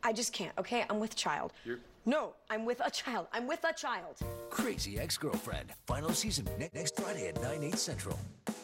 I just can't, okay? I'm with child. No, I'm with a child. I'm with a child. Crazy Ex-Girlfriend. Final season next Friday at 9, 8 central.